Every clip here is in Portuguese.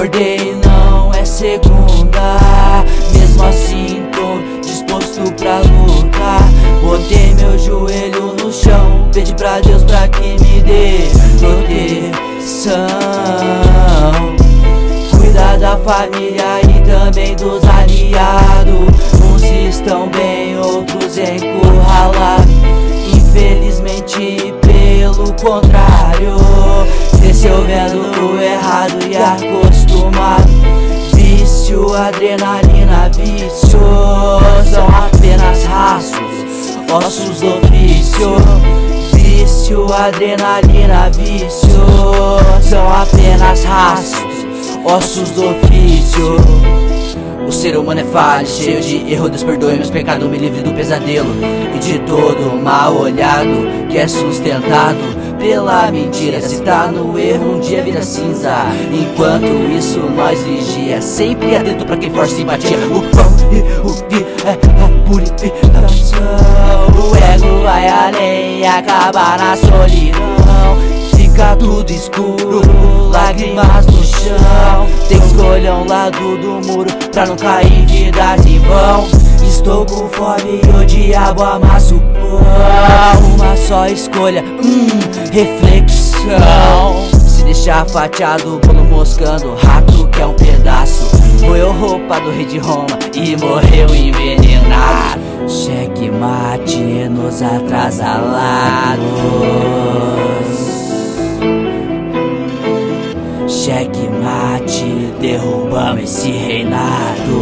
Acordei e não é segunda, mesmo assim tô disposto pra lutar. Botei meu joelho no chão, pedi pra Deus pra que me dê proteção. Cuidar da família e também dos aliados. Uns estão bem, outros encurralados. Infelizmente, pelo contrário, cresceu vendo o errado e acostumado. Vício, adrenalina, vício são apenas rastros, ossos do ofício. Vício, adrenalina, vício são apenas rastros, ossos do ofício. O ser humano é falho, cheio de erro, Deus perdoe meus pecados, me livre do pesadelo e de todo mal olhado que é sustentado pela mentira. Se tá no erro, um dia vira cinza. Enquanto isso nós vigia, sempre atento pra quem força simpatia. O pão e o que é a purificação. O ego vai além e acaba na solidão. Fica tudo escuro, lágrimas no chão. Tem que escolher um lado do muro pra não cair em vidas em vão. Estou com fome e o diabo amassa o pão. Uma só escolha, reflexão. Se deixar fatiado, bolo moscando, rato quer um pedaço. Moeu roupa do rei de Roma e morreu envenenado. Cheque mate nos atrasalados. Cheque mate, derrubamos esse reinado.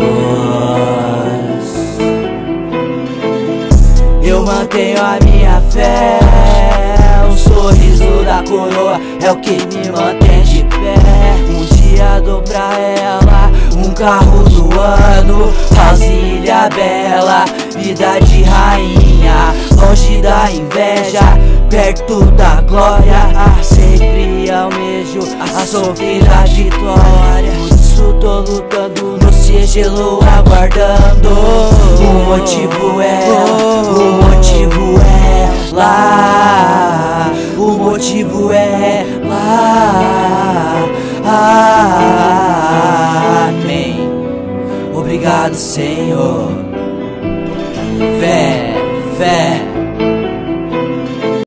Eu mantenho a minha fé, o sorriso da coroa é o que me mantém de pé. Um dia dou pra ela um carro do ano, Brasília bela, vida de rainha, longe da inveja, perto da glória. Sempre almejo a sofrida vitória. Por isso tô lutando no sigilo, aguardando. O motivo é lá. O motivo é lá. Amém. Obrigado, Senhor.